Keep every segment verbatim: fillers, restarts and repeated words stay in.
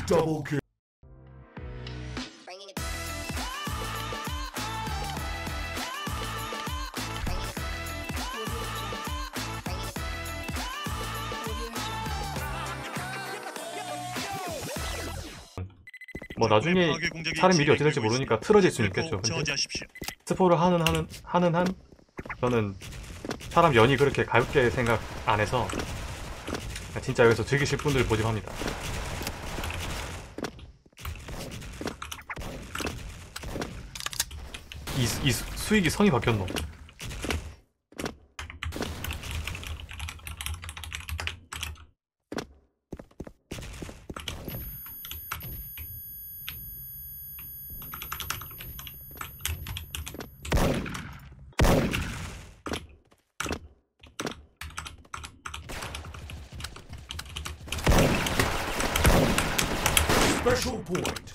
Double kill. 뭐 나중에 사람 일이 어찌 될지 모르니까 틀어질 수는 있겠죠. 근데 스포를 하는 하는 하는 한 저는 사람 연이 그렇게 가볍게 생각 안 해서 진짜 여기서 즐기실 분들 모집합니다. 이, 이 수, 수익이 성이 바뀌었노. Special point.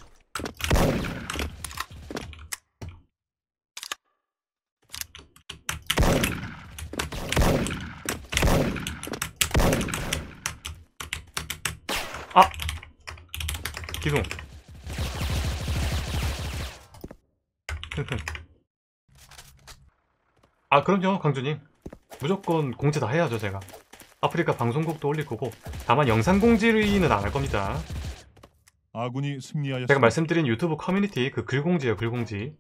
아! 기둥. 아 그럼요 강주님. 무조건 공지 다 해야죠 제가. 아프리카 방송국도 올릴 거고 다만 영상 공지는 안 할 겁니다. 아군이 승리하였습니다. 제가 말씀드린 유튜브 커뮤니티 그 글공지예요 글공지.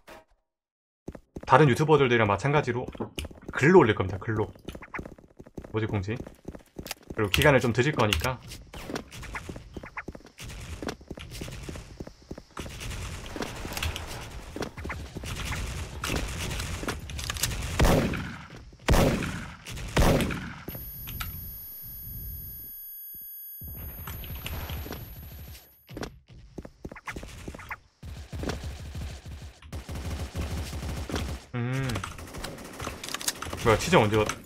다른 유튜버들이랑 마찬가지로 글로 올릴 겁니다. 글로 모집 공지. 그리고 기간을 좀 드릴 거니까 음 뭐야 치정 언제 왔...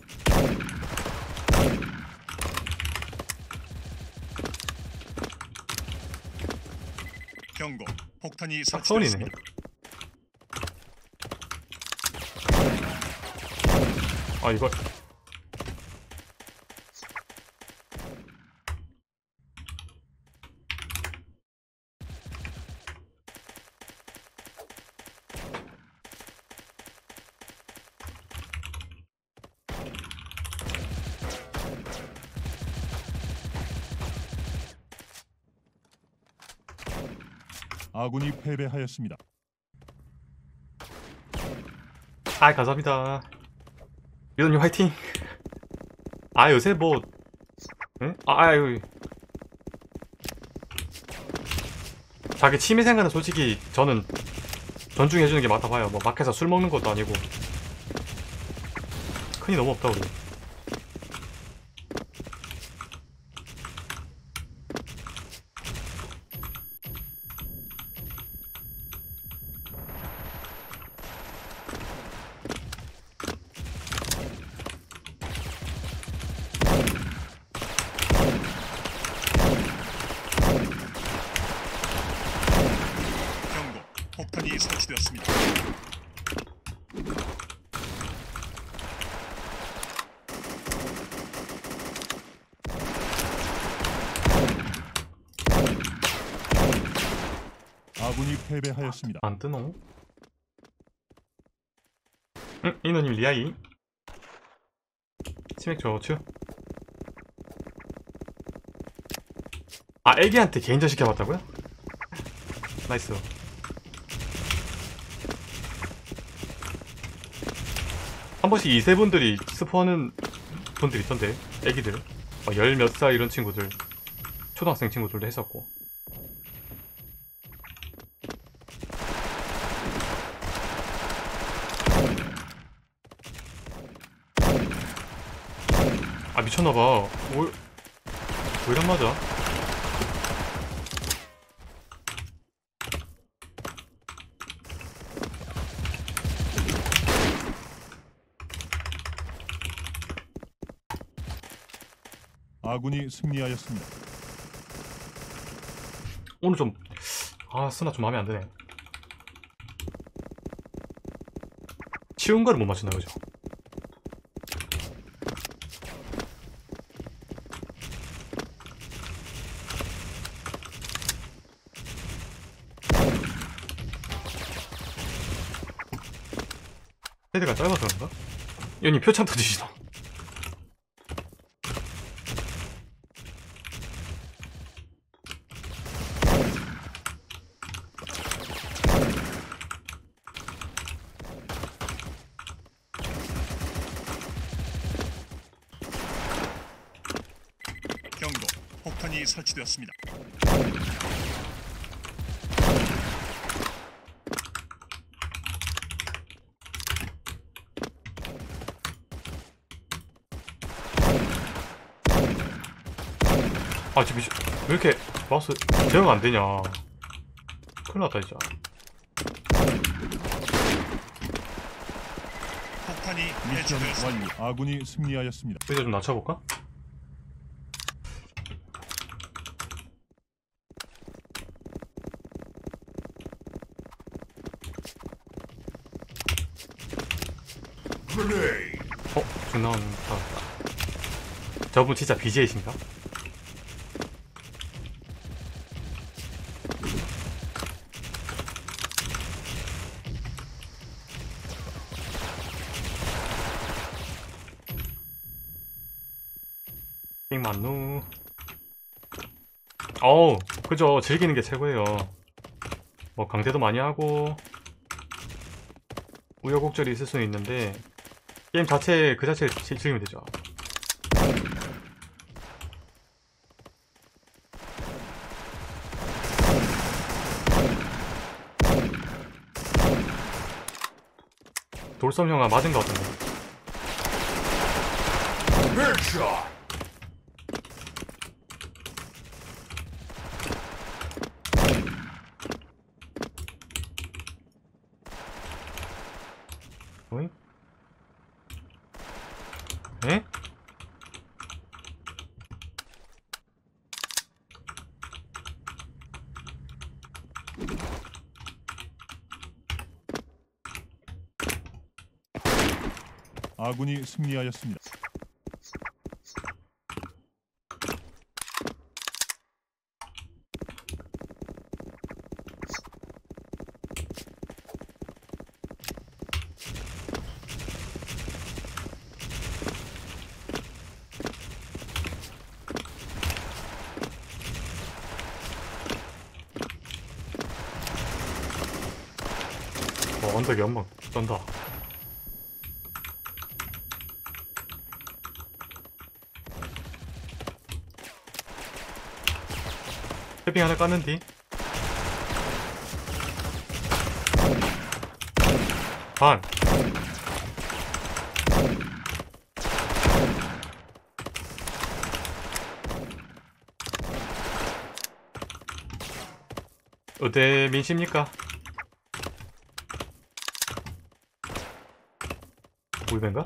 경고. 폭탄이 딱 서울이네. 설치됐습니다. 아 이걸 아군이 패배하였습니다. 아 감사합니다. 유도님 화이팅. 아 요새 뭐 응? 아 아유 자기 취미생활은 솔직히 저는 존중해주는 게 맞다 봐요. 뭐 밖에서 술 먹는 것도 아니고 큰이 너무 없다 우리. 경고. 폭탄이 설치되었습니다. 아군이 패배하였습니다. 안 뜨노? 응? 인호님 리아이 치맥 좋죠? 아 애기한테 개인전 시켜봤다고요? 나이스. 한 번씩 이세 분들이 스포하는 분들 있던데 애기들 열 몇 살 이런 친구들 초등학생 친구들도 했었고. 아 미쳤나봐. 오, 왜 이런 맞아? 아군이 승리하였습니다. 오늘 좀 아 스나 좀 마음에 안 드네. 쉬운 거를 못 맞춘다 그죠? 헤드가 짧아서 그런가? 연이 표창 터지시다. 경고. 폭탄이 설치되었습니다. 아 지금 왜 이렇게 마우스 제어가 안 되냐. 큰일 났다 진짜. 폭탄이 미션 완료. 아군이 승리하였습니다. 이제 좀 낮춰볼까? 어? 중나온 받았다. 저분 진짜 비제이신가? 빅만누. 어우 그죠, 즐기는 게 최고예요. 뭐 강제도 많이 하고 우여곡절이 있을 수는 있는데 게임 자체 그 자체를 지- 즐기면 되죠. 돌섬 형아 맞은 것 같은데. 어이? 에? 아군이 승리하였습니다. 어, 언덕에 연막 떤다. 해빙 하나 깠는디? 반! 어때 민씨입니까? 울벤가?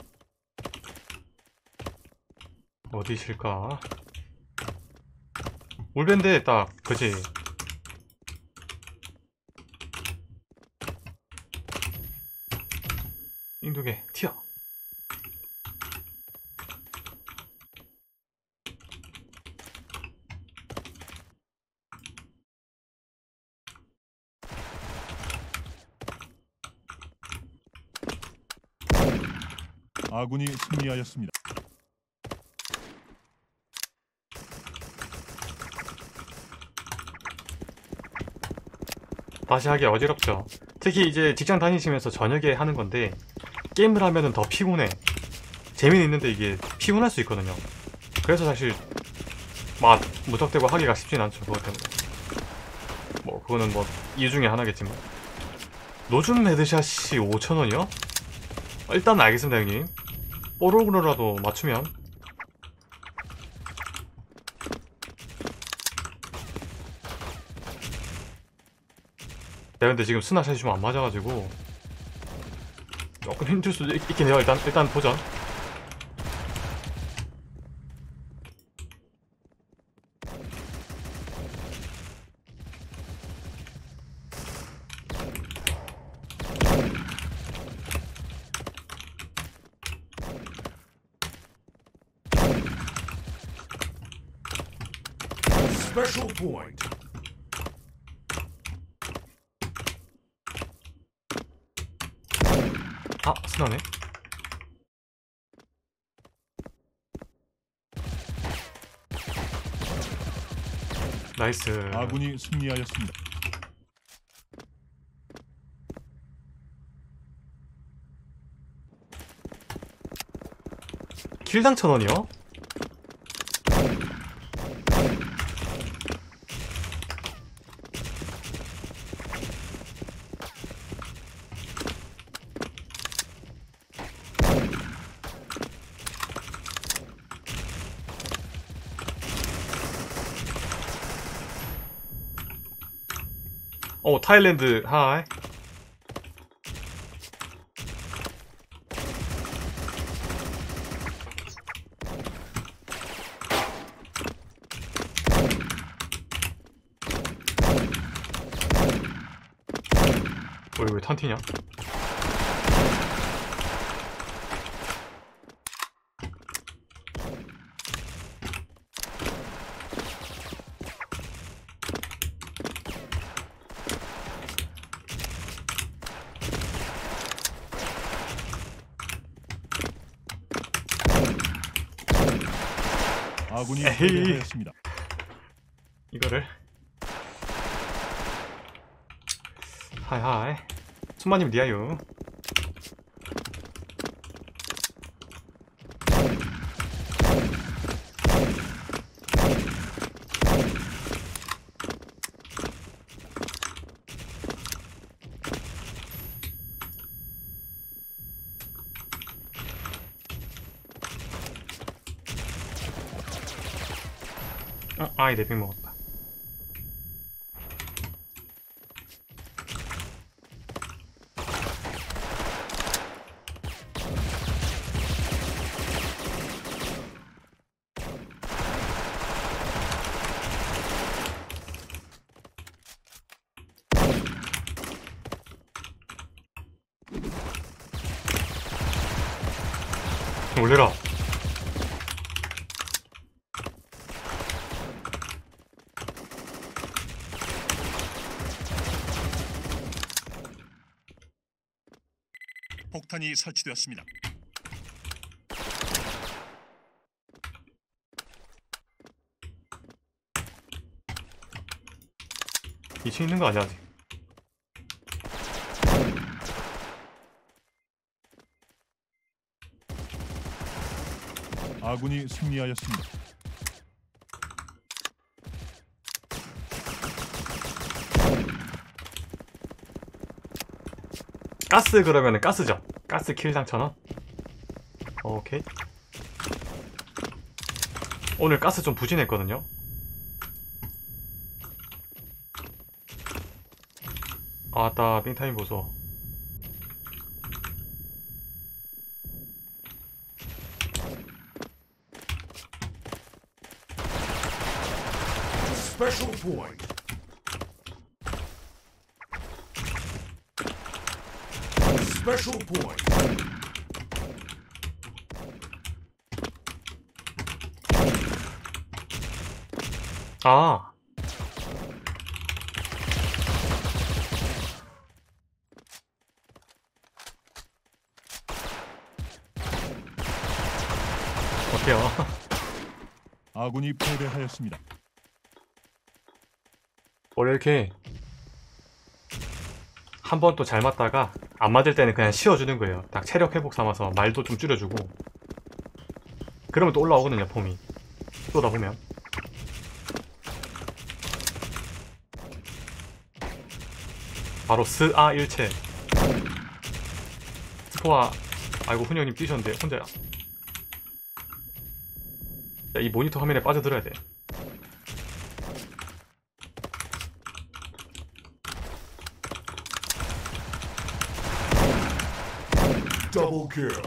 어디실까? 울벤데 딱 그지. 인두개 튀어. 아군이 승리하였습니다. 다시 하기 어지럽죠. 특히 이제 직장 다니시면서 저녁에 하는 건데 게임을 하면은 더 피곤해. 재미는 있는데 이게 피곤할 수 있거든요. 그래서 사실 막 무턱대고 하기가 쉽진 않죠. 그것 때문에 뭐 그거는 뭐 이유 중에 하나겠지만. 노즘 헤드샷이 오천 원이요? 일단 알겠습니다 형님. 뽀록으로라도 맞추면. 내가 근데 지금 스나샷이 좀 안 맞아가지고 조금 힘들 수도 있, 있긴 해요. 일단 일단 도전. Special point. 아, 스나네. 나이스. 아군이 승리하였습니다. 킬당 천 원이요? 어, 타일랜드 하이. 왜, 왜 탄티냐? 아군이 에헤이. 패배하였습니다. 이거를 하이하이. 순마님 니아유. 아, 아이 내빙 먹었다. 올려라. 폭탄이 설치되었습니다. 이 층 있는 거 아니야 아직? 아군이 승리하였습니다. 가스 그러면은 가스죠. 가스 킬당 천 원. 오케이. 오늘 가스 좀 부진했거든요. 아따 빙타임 보소. Special point. Special point. 아. 어때요? 아군이 패배하였습니다. 원래 이렇게 한 번 또 잘 맞다가 안 맞을 때는 그냥 쉬어주는 거예요. 딱 체력 회복 삼아서 말도 좀 줄여주고. 그러면 또 올라오거든요, 폼이. 쏘다 보면. 바로 스아 일체. 스포아. 아이고 훈영님 뛰셨는데 혼자야. 자, 이 모니터 화면에 빠져들어야 돼. Double kill.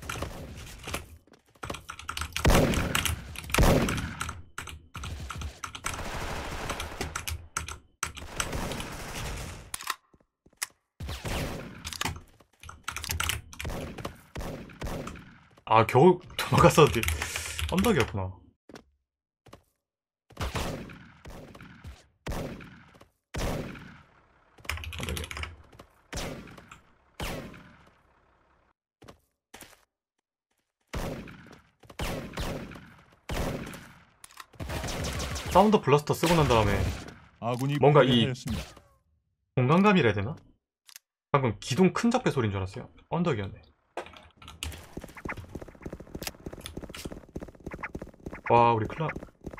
아 겨우 도망갔었는데 언덕이었구나. 언덕이야. 사운드 블러스터 쓰고 난 다음에 아군이 뭔가 이- 패배하였습니다. 공간감이라 해야 되나? 방금 기둥 큰 잡배 소리인 줄 알았어요. 언덕이었네. 와, 우리 클라.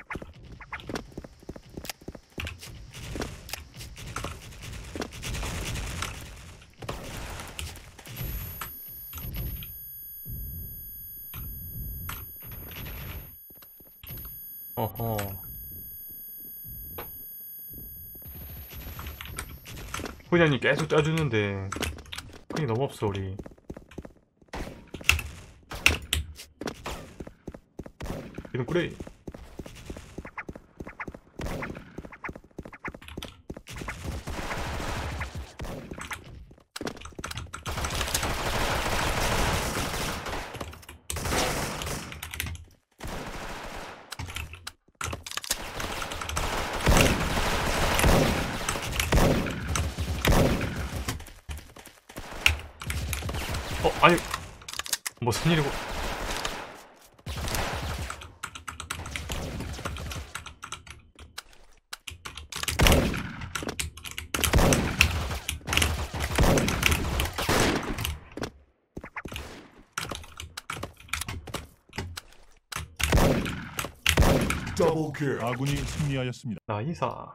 어허. 후냐님 계속 짜주는데 끈이 너무 없어 우리. 이건 꾸레이. 어, 아니, 무슨 일이고? Double kill. 아군이 승리하였습니다. 나이사.